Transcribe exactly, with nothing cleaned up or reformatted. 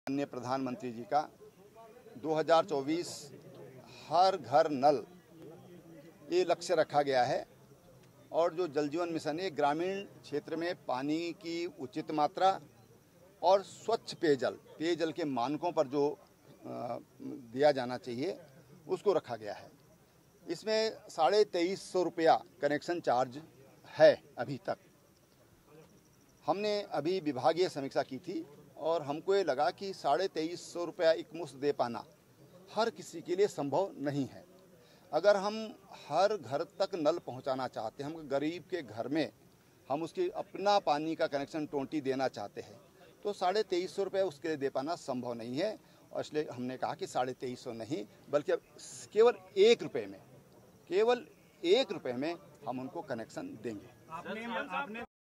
माननीय प्रधानमंत्री जी का दो हज़ार चौबीस हर घर नल ये लक्ष्य रखा गया है और जो जल जीवन मिशन है ग्रामीण क्षेत्र में पानी की उचित मात्रा और स्वच्छ पेयजल पेयजल के मानकों पर जो आ, दिया जाना चाहिए उसको रखा गया है। इसमें साढ़े तेईस सौ रुपया कनेक्शन चार्ज है। अभी तक हमने अभी विभागीय समीक्षा की थी और हमको ये लगा कि साढ़े तेईस सौ रुपया एक मुश्त दे पाना हर किसी के लिए संभव नहीं है। अगर हम हर घर तक नल पहुंचाना चाहते हैं, हम गरीब के घर में हम उसकी अपना पानी का कनेक्शन टोंटी देना चाहते हैं, तो साढ़े तेईस सौ रुपये उसके लिए दे पाना संभव नहीं है। और इसलिए हमने कहा कि साढ़े तेईस सौ नहीं बल्कि केवल एक रुपये में केवल एक रुपये में हम उनको कनेक्शन देंगे। आपने, आपने